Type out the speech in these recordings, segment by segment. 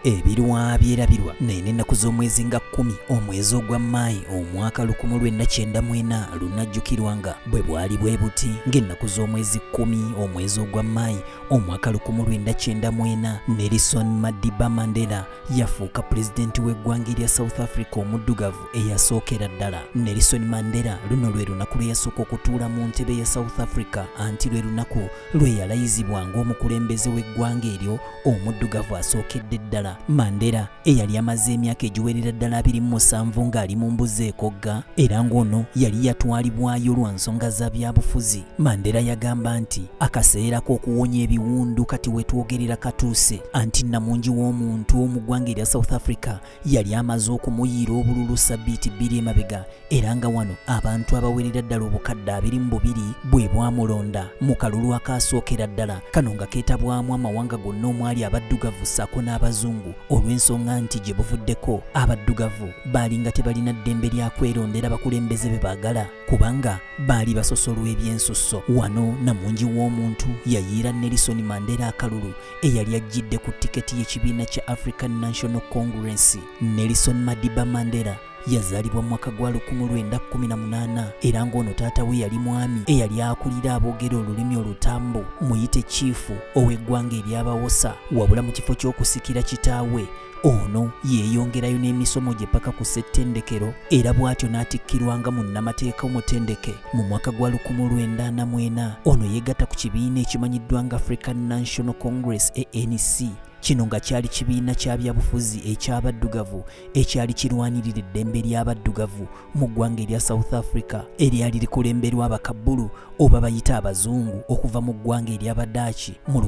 Ebirwa byerabirwa n'ennaku z'omwezi nga 10 omwezi ogwa Maayi omwaka 1994 lunajjukirwanga bwe bwali bwe buti ng'ennaku z'omwezi 10 omwezi ogwa Maayi omwaka 1994 Nelson Mandela yafuuka pulezidenti w'eggwanga erya South Africa omuddugavu eyasookera ddala. Nelson Mandela luno lwe lunaku lwe yasooka okutuula mu ntebe ya South Africa anti lwe lunaku lwe yalayizibwa ng'omukulembeze w'eggwanga eryo omuddugavu asookedde ddala. Mandela eyali amaze emyaka egiwerera ddala 27 ng'ali mu mbuzi ekogga era ng'ono yali yatwalibwayo lwa nsonga za byabufuzi. Mandela yagamba nti akaseera k'okuwonya ebiwundu kati wetwogerera katuuse anti namungi w'omuntu mu ggwanga erya South Africa yali amaze okumuyiira obululu ssabbiiti 2 emabega era nga wano abantu abawerera ddala obukadde 22 bwe bwamulonda mu kalulu akaasookera ddala kano nga keetabwamu amawanga gonna omwali abaddugavu ssaako n'abazungu olw'ensonga nti gye buvuddeko abaddugavu baali nga tebalina ddembe lya kwerondera bakulembeze be baagala kubanga baali basosolwa ebyensusso. Wano namungi w'omuntu yayiira Nelson Mandela akalulu eyali ajjidde ku tiketi y'ekibiina kya African National Congress. Nelson Mandela yazaalibwa mu mwaka gwa 1918 era ng'ono taata we yali mwami eyali akulira aboogera olulimi olutambu muyite chiifu ow'eggwanga ery'abawosa wabula mu kifo ky'okusikira kitaawe ono yeeyongerayo n'emisomo gye paka ku ssettendekero era bw'atyo n'atikkirwanga mu nnamateeka omutendeke mu mwaka gwa 1944. Ono yeegatta ku kibiina ekimanyiddwa nga African National Congress ANC. Kino nga kyali kibiina kya byabufuzi eky'abaddugavu ekyali kirwanirira eddembe ly'abaddugavu mu ggwanga erya South Africa eryali likulemberwa abakabbulu oba bayita abazungu okuva mu ggwanga ery'abadaachi. Mu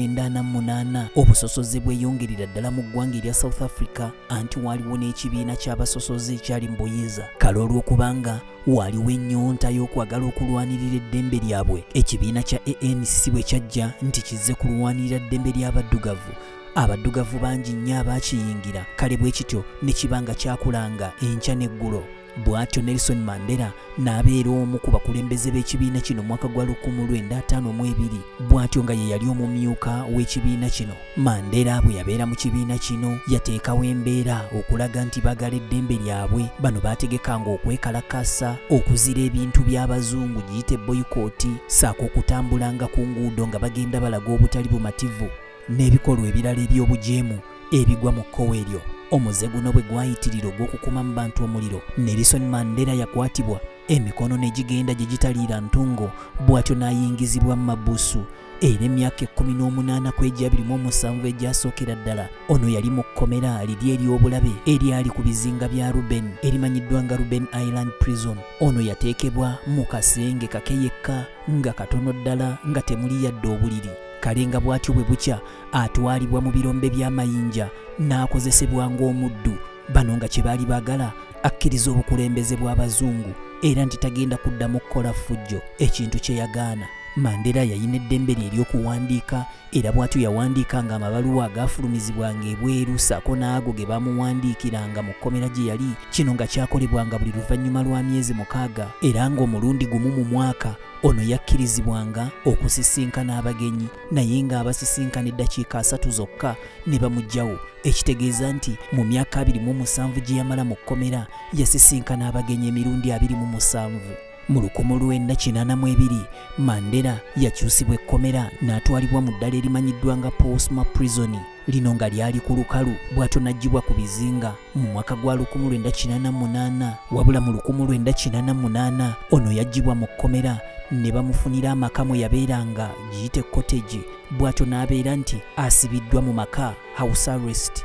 1948 obusosoze bweyongerera ddala mu ggwanga erya South Africa anti waliwo n'ekibiina ky'abasosoze ekyali mbuyiza kale olw'okubanga waliwo ennyonta y'okwagala okulwanirira eddembe lyabwe ekibiina kya ANC bwe kyajja nti kizze kulwanirira eddembe ly'abaddugavu abaddugavu bangi nnyo abaakiyingira kale bwe kityo ne kibanga kyakulanga enkya n'eggulo. Bw'atyo Nelson Mandela n'abeera omu ku bakulembeze b'ekibiina kino mwaka gwa 1952 bw'atyo nga ye yali omumyuka w'ekibiina kino. Mandela bwe yabeera mu kibiina kino yateekawo embeera okulaga nti baagala eddembe lyabwe. Bano baategekanga okwekalakasa okuzira ebintu by'abazungu giyite boyikooti ssaako okutambulanga ku nguudo nga bagenda balaga obutali bumativu n'ebikolwa ebirala eby'obujeemu ebigwa mu kkowe eryo. Omuze guno bwe gwayitirira ogw'okukuma mu bantu omuliro Nelson Mandela yakwatibwa emikono ne gigenda gye gitaliira ntungo bw'atyo n'ayingizibwa mu mabuusu era emyaka 18 kw'egya 27 egyasookera ddala ono yali mu kkomera liri ery'obulabe eryali ku bizinga bya Ruben erimanyiddwa nga Ruben Island Prison. Ono yateekebwa mu kasenge kake yekka nga katono ddala nga temuli yadde obuliri kale nga bw'atyo bwe bukya atwalibwa mu birombe by'amayinja n'akozesebwa ng'omuddu. Bano nga kye baali baagala akkiriza obukulembeze bw'abazungu era nti tagenda kuddamu kukola ffujjo ekintu kye yagaana. Mandela yayina eddembe lye ery'okuwandiika era bw'atyo yawandiikanga amabaluwa agaafulumizibwanga ebweru ssaako n'ago ge baamuwandiikiranga mu kkomera gye yali. Kino nga kyakolebwanga buli luvannyuma lwa myezi 6 era ng'omulundi gumu mu mwaka ono yakkirizibwanga okusisinkana abagenyi naye ng'abasisinkana eddakiika 3 zokka ne bamuggyawo ekitegeeza nti mu myaka 27 gye yamala mu kkomera yasisinkana abagenyi emirundi 27. Mu 1982 Mandela yakyusibwa ekkomera n'atwalibwa mu ddala erimanyiddwa nga Portsmouth Prison. Lino nga lyali ku lukalu bw'atyo n'aggyibwa ku bizinga mu mwaka gwa 1988 wabula mu 1988 ono yaggyibwa mu kkomera ne bamufunira amaka mwe yabeeranga giyite cottage bw'atyo n'abeera nti asibiddwa mu maka house arrest.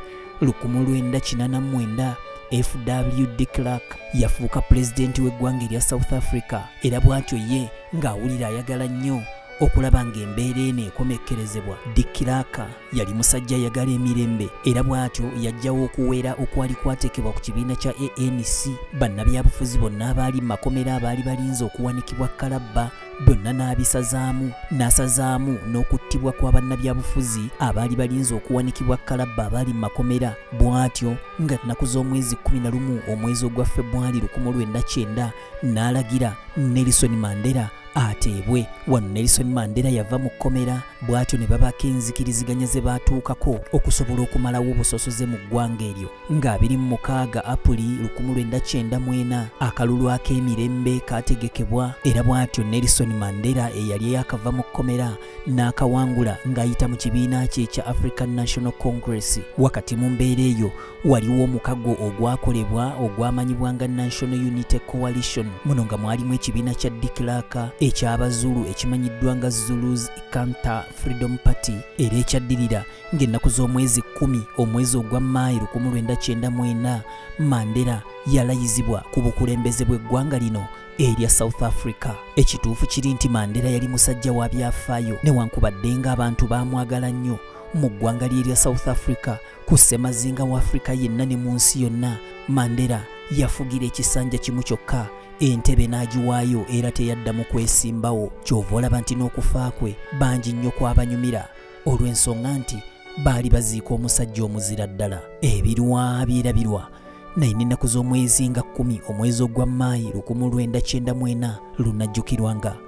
1989 F.W. de Klerk yafuuka pulezidenti w'eggwanga erya South Africa era bw'atyo ye ng'awulira ayagala nnyo okulaba ng'embeera eno ekomekkerezebwa. De Klerk yali musajja ayagala emirembe era bw'atyo yajjawo okuwera okwali kwateekebwa ku kibiina kya ANC. Bannabyabufuzi bonna abaali mu makomera abaali balinze okuwanikibwa kalabba byonna n'abisazaamu n'asazaamu n'okuttibwa kwa bannabyabufuzi abaali balinze okuwanikibwa kalabba abaali mu makomera. Bw'atyo nga nnaku z'omwezi 11 omwezi ogwa February 1990 n'alagira Nelson Mandela ateebwe. Wano Nelson Mandela yava mu kkomera, bw'atyo ne babako enzikiriziganya ze baatuukako okusobola okumalawo obusosoze mu ggwanga eryo. Nga 26 Apuli 1994 akalulu ak'emirembe kaategekebwa, era bw'atyo Nelson Mandela eyali yakava mu kkomera n'akawangula ng'ayita mu kibiina kye ekya African National Congress. Wakati mu mbeera eyo waliwo omukago ogwakolebwa ogwamanyibwa nga National Unity Coalition. Muno nga mwalimu ekibiina kya Ddala eky'Abazulu ekimanyiddwa nga Zulus Ikanta Freedom Party, era ekyaddirira ng'ennaku z'omwezi 10 omwezi ogwa Maayi 1994 Mandela yalayizibwa ku bukulembeze bw'eggwanga lino erya South Africa. Ekituufu kiri nti Mandela yali musajja wa byafaayo, newankubadde ng'abantu baamwagala nnyo mu ggwanga lye South Africa, ku ssemazinga wa Africa yenna ne mu nsi yonna. Mandela yafugira ekisanja kimu kyokka, entebe n'agiwaayo era teyaddamu kwesimbawo. Kyova olaba nti n'okufa kwe bangi nnyo kwabanyumira olw'ensonga nti baali baziika omusajja omuzira ddala. Ebirwa byerabirwa naye ennaku z'omwezi nga 10 omwezi ogwa Maayi 1994 lunajjukirwanga